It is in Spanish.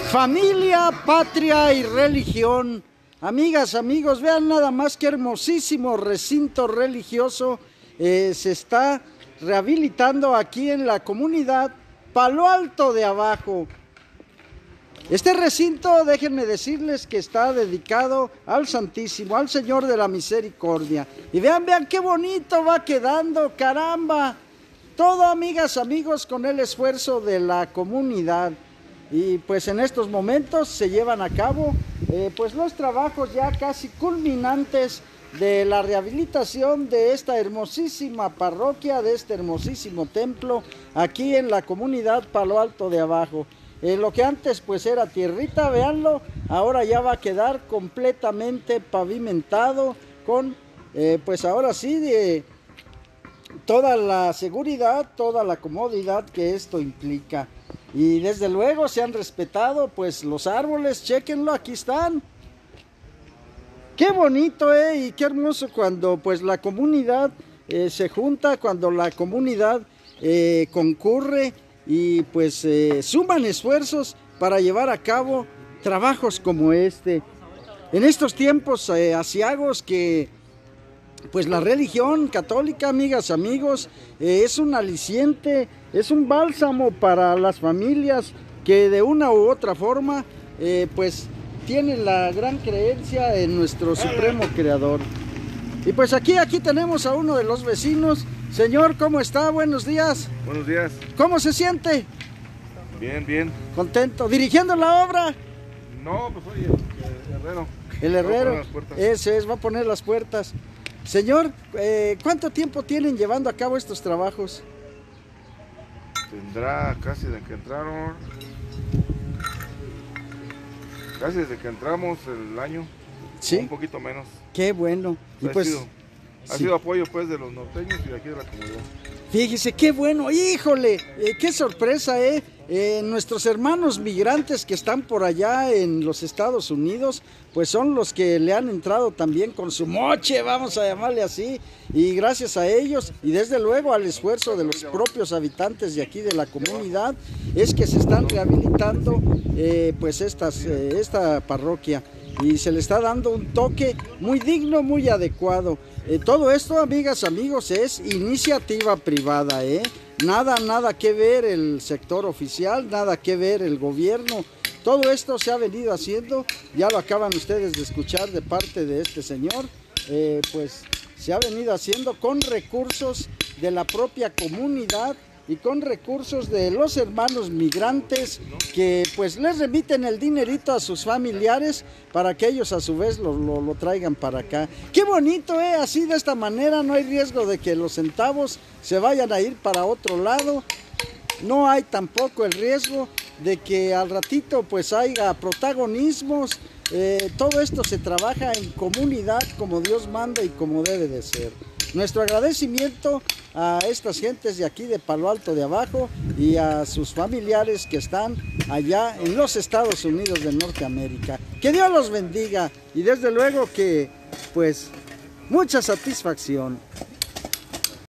Familia, patria y religión. Amigas, amigos, vean nada más que hermosísimo recinto religioso se está rehabilitando aquí en la comunidad Palo Alto de Abajo. Este recinto, déjenme decirles que está dedicado al Santísimo, al Señor de la Misericordia. Y vean qué bonito va quedando, caramba. Todo, amigas, amigos, con el esfuerzo de la comunidad. Y pues en estos momentos se llevan a cabo pues los trabajos ya casi culminantes de la rehabilitación de esta hermosísima parroquia, de este hermosísimo templo aquí en la comunidad Palo Alto de Abajo. Lo que antes pues era tierrita, véanlo, ahora ya va a quedar completamente pavimentado con pues ahora sí toda la seguridad, toda la comodidad que esto implica. Y desde luego se han respetado pues los árboles, chéquenlo, aquí están. Qué bonito y qué hermoso cuando pues la comunidad se junta, cuando la comunidad concurre y pues suman esfuerzos para llevar a cabo trabajos como este. En estos tiempos aciagos que pues la religión católica, amigas, amigos, es un aliciente, es un bálsamo para las familias que de una u otra forma pues tienen la gran creencia en nuestro supremo creador. Y pues aquí tenemos a uno de los vecinos. Señor, ¿cómo está? Buenos días. Buenos días. ¿Cómo se siente? Bien, bien. ¿Contento? ¿Dirigiendo la obra? No, pues oye, el herrero. El herrero, ese es, va a poner las puertas. Señor, ¿cuánto tiempo tienen llevando a cabo estos trabajos? Tendrá casi desde que entraron, casi desde que entramos el año, ¿sí? Un poquito menos. Qué bueno. Y pues, ha sido apoyo pues de los norteños y de aquí de la comunidad. Fíjese, qué bueno, híjole, qué sorpresa, nuestros hermanos migrantes que están por allá en los Estados Unidos, pues son los que le han entrado también con su moche, vamos a llamarle así, y gracias a ellos, y desde luego al esfuerzo de los propios habitantes de aquí de la comunidad, es que se están rehabilitando pues esta parroquia. Y se le está dando un toque muy digno, muy adecuado. Todo esto, amigas, amigos, es iniciativa privada, nada que ver el sector oficial, nada que ver el gobierno. Todo esto se ha venido haciendo, ya lo acaban ustedes de escuchar de parte de este señor, pues se ha venido haciendo con recursos de la propia comunidad y con recursos de los hermanos migrantes que pues les remiten el dinerito a sus familiares para que ellos a su vez lo traigan para acá. Qué bonito, así de esta manera no hay riesgo de que los centavos se vayan a ir para otro lado, no hay tampoco el riesgo de que al ratito pues haya protagonismos, todo esto se trabaja en comunidad como Dios manda y como debe de ser. Nuestro agradecimiento a estas gentes de aquí de Palo Alto de Abajo y a sus familiares que están allá en los Estados Unidos de Norteamérica. Que Dios los bendiga y desde luego que pues mucha satisfacción.